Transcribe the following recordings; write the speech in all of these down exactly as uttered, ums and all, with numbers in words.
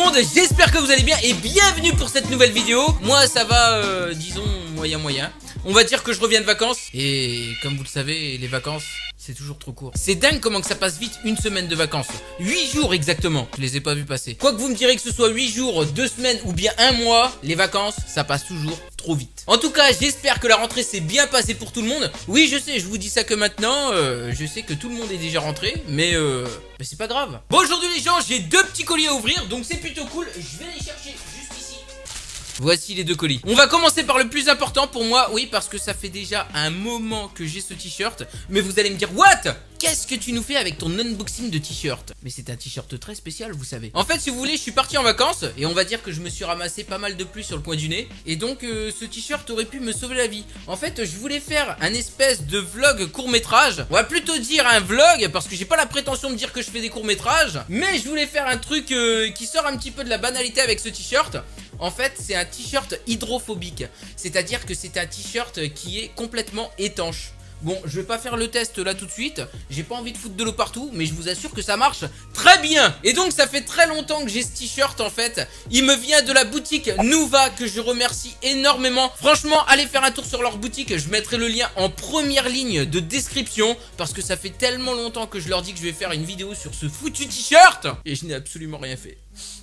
monde, j'espère que vous allez bien et bienvenue pour cette nouvelle vidéo. Moi ça va, euh, disons, moyen moyen. On va dire que je reviens de vacances. Et comme vous le savez, les vacances, c'est toujours trop court. C'est dingue comment que ça passe vite une semaine de vacances. huit jours exactement, je les ai pas vus passer. Quoi que vous me direz que ce soit huit jours, deux semaines ou bien un mois, les vacances, ça passe toujours trop vite. En tout cas, j'espère que la rentrée s'est bien passée pour tout le monde. Oui, je sais, je vous dis ça que maintenant. Euh, je sais que tout le monde est déjà rentré, mais euh, bah, c'est pas grave. Bon, aujourd'hui les gens, j'ai deux petits colis à ouvrir, donc c'est plutôt cool. Je vais les chercher juste ici. Voici les deux colis. On va commencer par le plus important pour moi. Oui, parce que ça fait déjà un moment que j'ai ce t-shirt. Mais vous allez me dire, what? Qu'est-ce que tu nous fais avec ton unboxing de t-shirt? Mais c'est un t-shirt très spécial, vous savez. En fait, si vous voulez, je suis parti en vacances. Et on va dire que je me suis ramassé pas mal de pluie sur le coin du nez. Et donc, euh, ce t-shirt aurait pu me sauver la vie. En fait, je voulais faire un espèce de vlog court-métrage. On va plutôt dire un vlog, parce que j'ai pas la prétention de dire que je fais des courts-métrages. Mais je voulais faire un truc euh, qui sort un petit peu de la banalité avec ce t-shirt. En fait, c'est un t-shirt hydrophobique. C'est-à-dire que c'est un t-shirt qui est complètement étanche. Bon, je vais pas faire le test là tout de suite. J'ai pas envie de foutre de l'eau partout, mais je vous assure que ça marche très bien. Et donc, ça fait très longtemps que j'ai ce t-shirt en fait. Il me vient de la boutique Nuva, que je remercie énormément. Franchement, allez faire un tour sur leur boutique. Je mettrai le lien en première ligne de description, parce que ça fait tellement longtemps que je leur dis que je vais faire une vidéo sur ce foutu t-shirt. Et je n'ai absolument rien fait.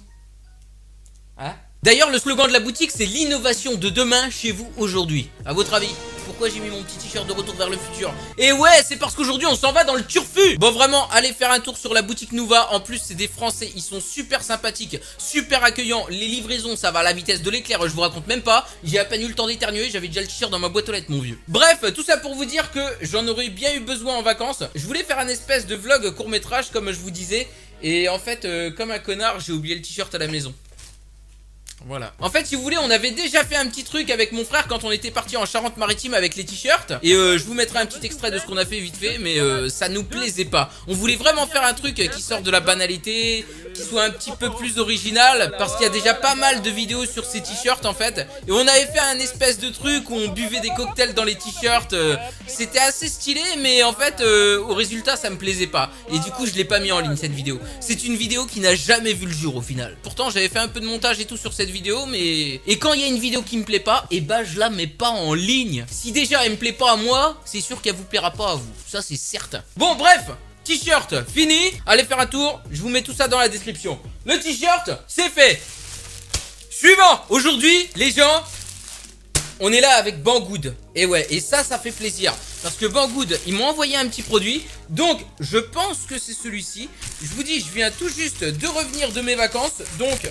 Hein? D'ailleurs, le slogan de la boutique, c'est l'innovation de demain chez vous aujourd'hui. À votre avis, pourquoi j'ai mis mon petit t-shirt de retour vers le futur? Et ouais, c'est parce qu'aujourd'hui, on s'en va dans le turfu. Bon, vraiment, allez faire un tour sur la boutique Nuva. En plus, c'est des Français, ils sont super sympathiques, super accueillants. Les livraisons, ça va à la vitesse de l'éclair, je vous raconte même pas. J'ai à peine eu le temps d'éternuer, j'avais déjà le t-shirt dans ma boîte aux lettres, mon vieux. Bref, tout ça pour vous dire que j'en aurais bien eu besoin en vacances. Je voulais faire un espèce de vlog court-métrage, comme je vous disais. Et en fait, euh, comme un connard, j'ai oublié le t-shirt à la maison. Voilà. En fait, si vous voulez, on avait déjà fait un petit truc avec mon frère quand on était parti en Charente-Maritime avec les t-shirts. Et euh, je vous mettrai un petit extrait de ce qu'on a fait vite fait, mais euh, ça nous plaisait pas. On voulait vraiment faire un truc qui sort de la banalité, qui soit un petit peu plus original, parce qu'il y a déjà pas mal de vidéos sur ces t-shirts en fait. Et on avait fait un espèce de truc où on buvait des cocktails dans les t-shirts. euh, C'était assez stylé, mais en fait, euh, au résultat, ça me plaisait pas. Et du coup, je l'ai pas mis en ligne cette vidéo. C'est une vidéo qui n'a jamais vu le jour au final. Pourtant, j'avais fait un peu de montage et tout sur cette vidéo, mais... Et quand il y a une vidéo qui me plaît pas, et bah je la mets pas en ligne. Si déjà elle me plaît pas à moi, c'est sûr qu'elle vous plaira pas à vous. Ça c'est certain. Bon bref, t-shirt fini. Allez faire un tour, je vous mets tout ça dans la description. Le t-shirt, c'est fait. Suivant. Aujourd'hui, les gens, on est là avec Banggood. Et ouais, et ça, ça fait plaisir. Parce que Banggood, ils m'ont envoyé un petit produit. Donc, je pense que c'est celui-ci. Je vous dis, je viens tout juste de revenir de mes vacances. Donc...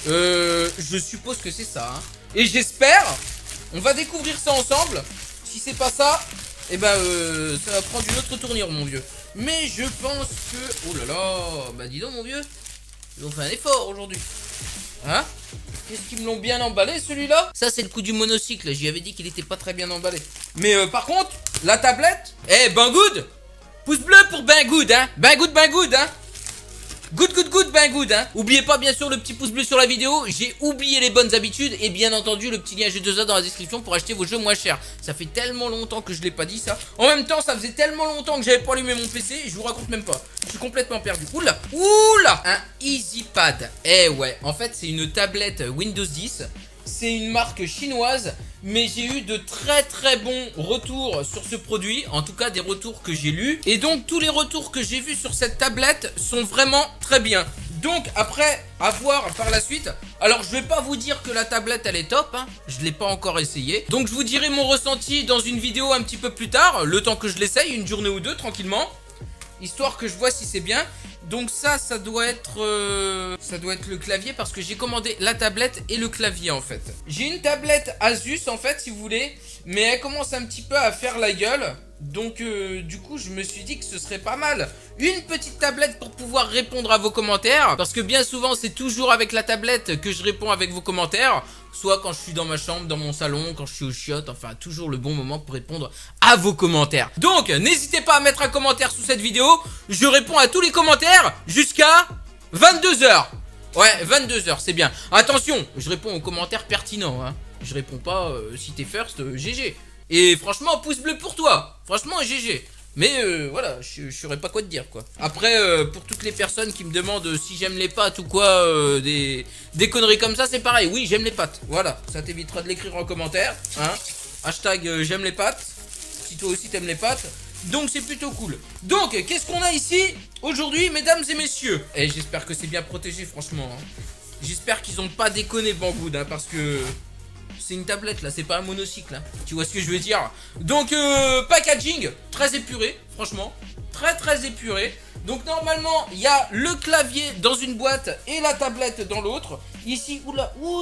Euh, je suppose que c'est ça, hein. Et j'espère, on va découvrir ça ensemble. Si c'est pas ça, et eh ben euh, ça va prendre une autre tournure, mon vieux. Mais je pense que... Oh là là, bah dis donc, mon vieux, ils ont fait un effort aujourd'hui. Hein? Qu'est-ce qu'ils me l'ont bien emballé, celui-là? Ça, c'est le coup du monocycle, j'y avais dit qu'il était pas très bien emballé. Mais euh, par contre, la tablette... Eh, hey, Banggood, pouce bleu pour Banggood, hein. Banggood, Banggood, hein. Good, good, good, ben good, hein. Oubliez pas bien sûr le petit pouce bleu sur la vidéo. J'ai oublié les bonnes habitudes. Et bien entendu le petit lien G deux A dans la description pour acheter vos jeux moins chers. Ça fait tellement longtemps que je l'ai pas dit ça. En même temps ça faisait tellement longtemps que j'avais pas allumé mon P C. Je vous raconte même pas. Je suis complètement perdu. Oula, oula. Un EasyPad. Eh ouais, en fait c'est une tablette Windows dix. C'est une marque chinoise, mais j'ai eu de très très bons retours sur ce produit, en tout cas des retours que j'ai lus. Et donc tous les retours que j'ai vus sur cette tablette sont vraiment très bien. Donc après, à voir par la suite. Alors je vais pas vous dire que la tablette elle est top, hein. Je l'ai pas encore essayé. Donc je vous dirai mon ressenti dans une vidéo un petit peu plus tard, le temps que je l'essaye, une journée ou deux tranquillement. Histoire que je vois si c'est bien. Donc ça, ça doit être euh, ça doit être le clavier, parce que j'ai commandé la tablette et le clavier en fait. J'ai une tablette Asus en fait si vous voulez, mais elle commence un petit peu à faire la gueule. Donc euh, du coup je me suis dit que ce serait pas mal une petite tablette pour pouvoir répondre à vos commentaires. Parce que bien souvent c'est toujours avec la tablette que je réponds avec vos commentaires. Soit quand je suis dans ma chambre, dans mon salon, quand je suis au chiottes. Enfin toujours le bon moment pour répondre à vos commentaires. Donc n'hésitez pas à mettre un commentaire sous cette vidéo. Je réponds à tous les commentaires jusqu'à vingt-deux heures. Ouais, vingt-deux heures, c'est bien. Attention, je réponds aux commentaires pertinents, hein. Je réponds pas euh, si t'es first, euh, G G. Et franchement, pouce bleu pour toi. Franchement, G G. Mais euh, voilà, je, je saurais pas quoi te dire quoi. Après, euh, pour toutes les personnes qui me demandent si j'aime les pâtes ou quoi, euh, des, des conneries comme ça, c'est pareil. Oui, j'aime les pâtes. Voilà, ça t'évitera de l'écrire en commentaire. Hein. Hashtag euh, j'aime les pâtes. Si toi aussi t'aimes les pâtes. Donc c'est plutôt cool. Donc, qu'est-ce qu'on a ici aujourd'hui, mesdames et messieurs? Et j'espère que c'est bien protégé, franchement. Hein. J'espère qu'ils ont pas déconné Banggood, hein, parce que... c'est une tablette là, c'est pas un monocycle hein. Tu vois ce que je veux dire? Donc euh, packaging très épuré, franchement très très épuré. Donc normalement il y a le clavier dans une boîte et la tablette dans l'autre. Ici, oula, ouh,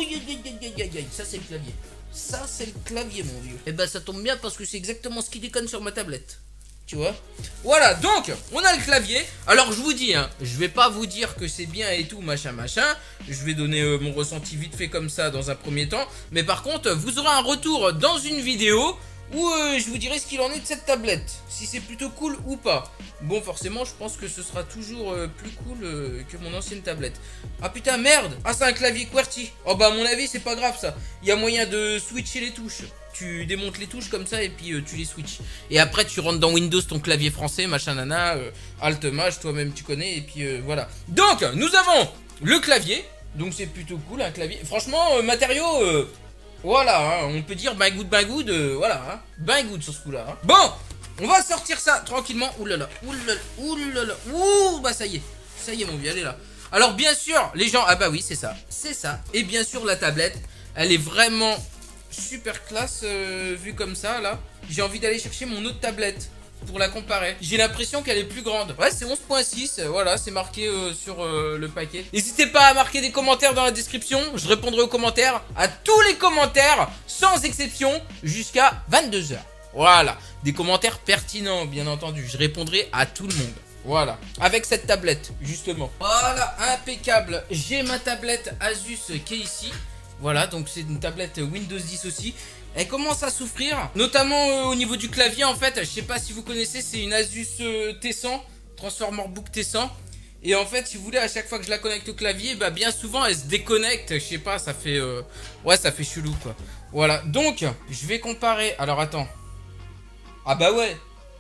ça c'est le clavier. Ça c'est le clavier mon vieux. Et ben ça tombe bien parce que c'est exactement ce qui déconne sur ma tablette. Tu vois? Voilà, donc on a le clavier. Alors je vous dis, hein, je vais pas vous dire que c'est bien et tout, machin, machin. Je vais donner euh, mon ressenti vite fait comme ça dans un premier temps. Mais par contre, vous aurez un retour dans une vidéo où euh, je vous dirai ce qu'il en est de cette tablette. Si c'est plutôt cool ou pas. Bon, forcément, je pense que ce sera toujours euh, plus cool euh, que mon ancienne tablette. Ah putain, merde! Ah, c'est un clavier QWERTY. Oh bah à mon avis, c'est pas grave ça. Il y a moyen de switcher les touches. Tu démontes les touches comme ça et puis euh, tu les switches. Et après tu rentres dans Windows ton clavier français, machin nana, euh, Alt Maj, toi-même tu connais et puis euh, voilà. Donc nous avons le clavier, donc c'est plutôt cool un clavier. Franchement euh, matériaux, euh, voilà, hein, on peut dire ben good, ben good, euh, voilà, hein, ben good sur ce coup-là. Hein. Bon, on va sortir ça tranquillement. Oulala, oulala, oulala, ouh, bah ça y est, ça y est mon vieux, elle est là. Alors bien sûr les gens, ah bah oui c'est ça, c'est ça. Et bien sûr la tablette, elle est vraiment... super classe euh, vu comme ça là. J'ai envie d'aller chercher mon autre tablette pour la comparer. J'ai l'impression qu'elle est plus grande. Ouais, c'est onze point six, euh, voilà, c'est marqué euh, sur euh, le paquet. N'hésitez pas à marquer des commentaires dans la description. Je répondrai aux commentaires, à tous les commentaires sans exception jusqu'à vingt-deux heures. Voilà, des commentaires pertinents bien entendu. Je répondrai à tout le monde. Voilà, avec cette tablette justement. Voilà, impeccable. J'ai ma tablette Asus qui est ici. Voilà, donc c'est une tablette Windows dix aussi. Elle commence à souffrir, notamment euh, au niveau du clavier en fait. Je sais pas si vous connaissez, c'est une Asus euh, T cent, Transformer Book T cent. Et en fait, si vous voulez, à chaque fois que je la connecte au clavier, bah bien souvent elle se déconnecte. Je sais pas, ça fait... Euh... ouais, ça fait chelou quoi. Voilà, donc je vais comparer. Alors attends. Ah bah ouais.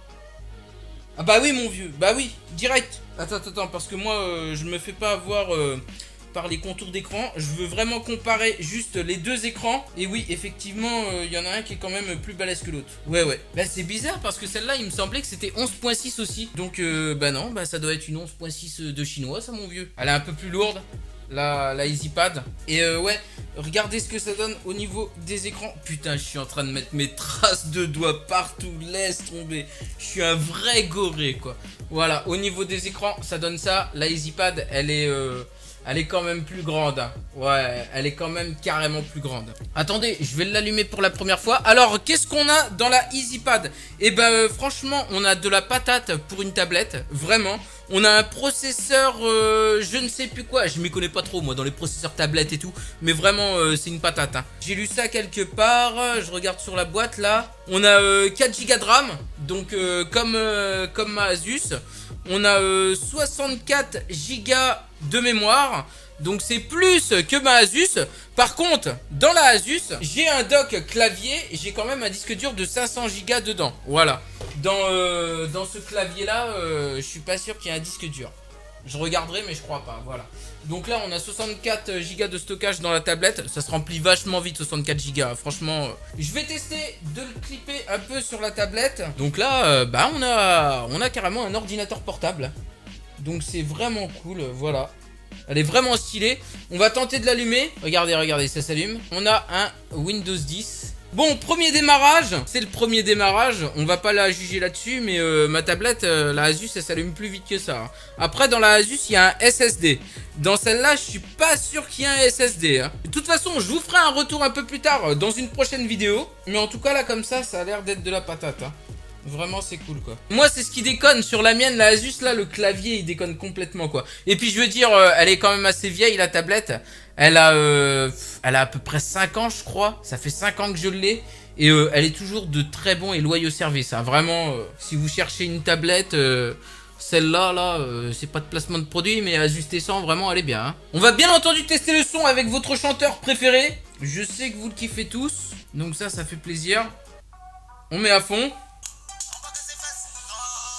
Ah bah oui mon vieux, bah oui, direct. Attends, attends, parce que moi euh, je me fais pas avoir... Euh... par les contours d'écran, je veux vraiment comparer juste les deux écrans. Et oui, effectivement, il euh, y en a un qui est quand même plus balèze que l'autre. Ouais, ouais. Bah, c'est bizarre parce que celle-là, il me semblait que c'était onze point six aussi. Donc, euh, bah non, bah ça doit être une onze point six de chinois, ça, mon vieux. Elle est un peu plus lourde, la, la EasyPad. Et euh, ouais, regardez ce que ça donne au niveau des écrans. Putain, je suis en train de mettre mes traces de doigts partout. Laisse tomber. Je suis un vrai goré, quoi. Voilà, au niveau des écrans, ça donne ça. La EasyPad, elle est... Euh, Elle est quand même plus grande. Ouais, elle est quand même carrément plus grande. Attendez, je vais l'allumer pour la première fois. Alors, qu'est-ce qu'on a dans la EasyPad? Eh ben, euh, franchement, on a de la patate pour une tablette. Vraiment. On a un processeur, euh, je ne sais plus quoi. Je m'y connais pas trop, moi, dans les processeurs tablettes et tout. Mais vraiment, euh, c'est une patate. Hein. J'ai lu ça quelque part. Je regarde sur la boîte, là. On a euh, quatre gigas de RAM. Donc, euh, comme, euh, comme ma Asus. On a euh, soixante-quatre gigas de mémoire. Donc c'est plus que ma Asus. Par contre, dans la Asus, j'ai un dock clavier. J'ai quand même un disque dur de cinq cents gigas dedans. Voilà. Dans, euh, dans ce clavier-là, euh, je suis pas sûr qu'il y ait un disque dur. Je regarderai, mais je crois pas. Voilà. Donc là, on a soixante-quatre gigas de stockage dans la tablette. Ça se remplit vachement vite, soixante-quatre gigas. Franchement, euh, je vais tester de le clipper un peu sur la tablette. Donc là, euh, bah, on a, on a carrément un ordinateur portable. Donc c'est vraiment cool. Voilà. Elle est vraiment stylée. On va tenter de l'allumer. Regardez, regardez, ça s'allume. On a un Windows dix. Bon, premier démarrage, c'est le premier démarrage, on va pas la juger là-dessus, mais euh, ma tablette, euh, la Asus, elle s'allume plus vite que ça. Hein. Après, dans la Asus, il y a un S S D. Dans celle-là, je suis pas sûr qu'il y ait un S S D. Hein. De toute façon, je vous ferai un retour un peu plus tard euh, dans une prochaine vidéo. Mais en tout cas, là, comme ça, ça a l'air d'être de la patate. Hein. Vraiment, c'est cool, quoi. Moi, c'est ce qui déconne. Sur la mienne, la Asus, là, le clavier, il déconne complètement, quoi. Et puis, je veux dire, euh, elle est quand même assez vieille, la tablette. Elle a, euh, elle a à peu près cinq ans, je crois. Ça fait cinq ans que je l'ai. Et euh, elle est toujours de très bons et loyaux services. Hein. Vraiment, euh, si vous cherchez une tablette, euh, celle-là, là, euh, c'est pas de placement de produit, mais Asus T cent, vraiment, elle est bien. Hein. On va bien entendu tester le son avec votre chanteur préféré. Je sais que vous le kiffez tous. Donc ça, ça fait plaisir. On met à fond.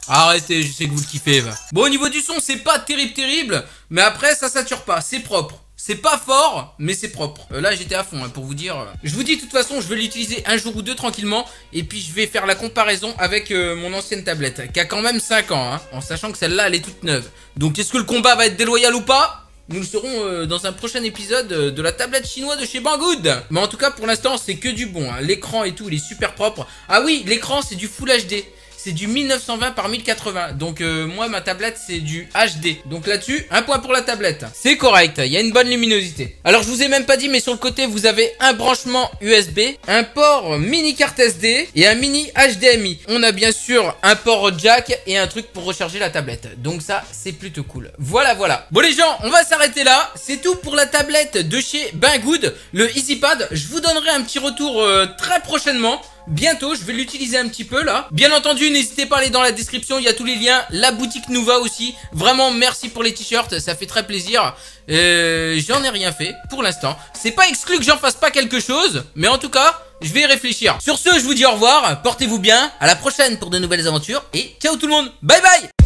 Arrêtez, je sais que vous le kiffez. Va. Bon, au niveau du son, c'est pas terrible, terrible. Mais après, ça sature pas. C'est propre. C'est pas fort, mais c'est propre. Euh, là, j'étais à fond, hein, pour vous dire. Je vous dis, de toute façon, je vais l'utiliser un jour ou deux tranquillement. Et puis, je vais faire la comparaison avec euh, mon ancienne tablette, qui a quand même cinq ans, hein, en sachant que celle-là, elle est toute neuve. Donc, est-ce que le combat va être déloyal ou pas ? Nous le saurons euh, dans un prochain épisode euh, de la tablette chinoise de chez Banggood. Mais en tout cas, pour l'instant, c'est que du bon. Hein. L'écran et tout, il est super propre. Ah oui, l'écran, c'est du Full H D. C'est du mille neuf cent vingt par mille quatre-vingts. Donc euh, moi, ma tablette, c'est du H D. Donc là-dessus, un point pour la tablette. C'est correct, il y a une bonne luminosité. Alors, je vous ai même pas dit, mais sur le côté, vous avez un branchement U S B, un port mini carte S D et un mini H D M I. On a bien sûr un port jack et un truc pour recharger la tablette. Donc ça, c'est plutôt cool. Voilà, voilà. Bon les gens, on va s'arrêter là. C'est tout pour la tablette de chez Banggood, le EasyPad. Je vous donnerai un petit retour euh, très prochainement. Bientôt, je vais l'utiliser un petit peu là. Bien entendu, n'hésitez pas à aller dans la description, il y a tous les liens. La boutique Nuva aussi. Vraiment, merci pour les t-shirts, ça fait très plaisir. Euh, j'en ai rien fait pour l'instant. C'est pas exclu que j'en fasse pas quelque chose, mais en tout cas, je vais y réfléchir. Sur ce, je vous dis au revoir, portez-vous bien, à la prochaine pour de nouvelles aventures et ciao tout le monde. Bye bye.